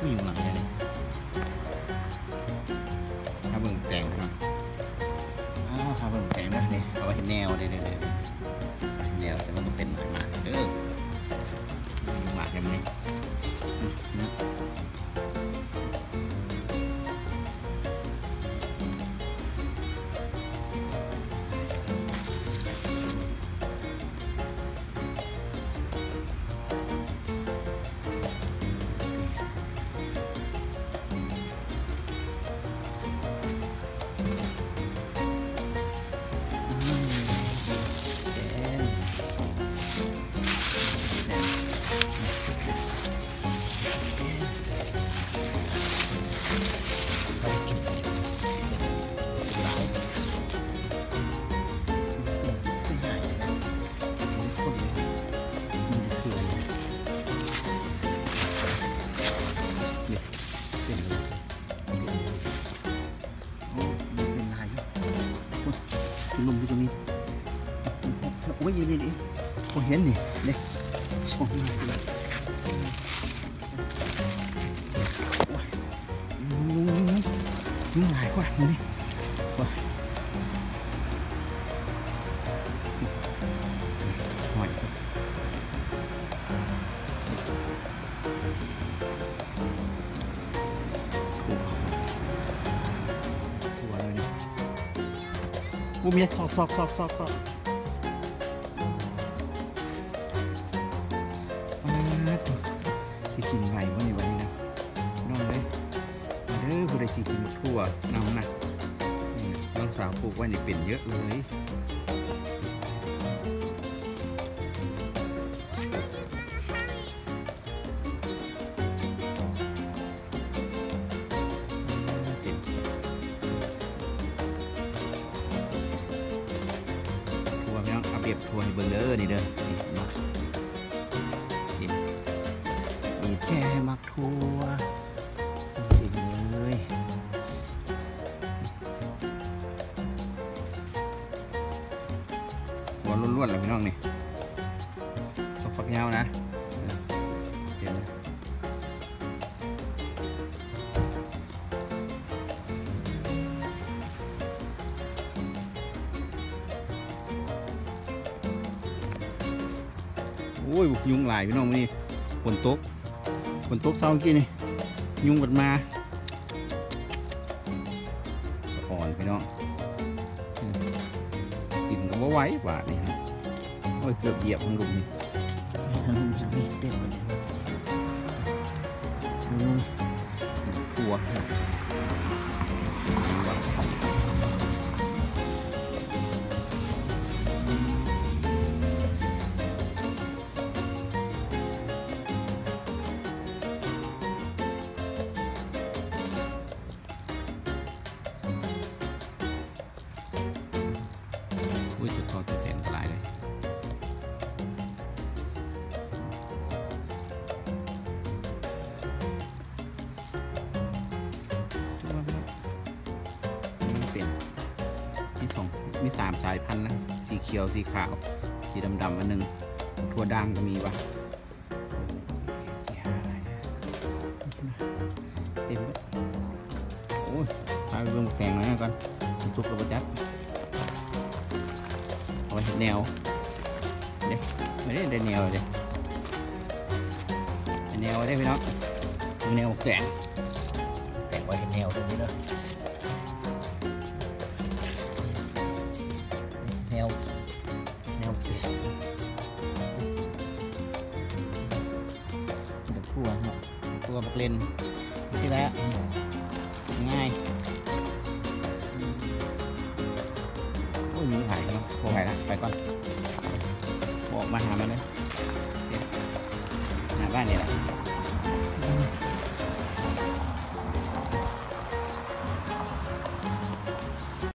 อยู่หลังเลยถ้าเบิ่งแต่งนะถ้าเบิ่งแต่งนะนี่เอาไว้เห็นแนวเลยแนวแต่มันก็เป็นหมากเด้อหมากอย่างนี้ลมที่ตรงนี้โอ้ยนี่โอ้เห็นนี่เด็กชมมากเลยยุ่งหลายกว่านี่ว้าหอยกูมีซอกสิกินไหววะนี่วันนี้นะน้องเลยเด้อผู้ใดสิกินทั่วนำนะน้องสาวปลูกไว้นี่เป็นเยอะเลยเก็บทัวร์ให้เบิ่งเด้อนี่เด้อมีแค่มักทัวร์จริงเลยหัวล้วนๆเลยพี่น้องนี่ต้องฝักยาวนะโอ้ยยุงหลายพี่น้องนี่ฝนตกเช้าเมื่อกี้นี่ยุงกันมาอ่อนพี่น้องกินก็ว่าไหวบาดนี่ฮะโอ้ยเกือบเหยียบมันลุมนี่เต็มเลยตัวอุ้ยจุดทอจุดแดงกระไรเลยมันเป็นมี3 สายพันธุ์นะสีเขียวสีขาวสีดำอันหนึ่งถั่วด่างก็มีวะเต็มโอ้ยพาไปเบิ่งแกงหน่อยก่อนทุกกระจัดเอาไว้เห็นแนวเด็กไม่ได้แนวเลยแนวได้พี่น้องแนวแต่งไว้เห็นแนวตรงนี้เนาะแนวแต่งเดี๋ยวพัวบักเลนที่แล้วง่ายโอ้ยมีหายกันเนาะโผล่หายละไปก่อนบอกมาหามันเลยหาบ้านนี่แหละ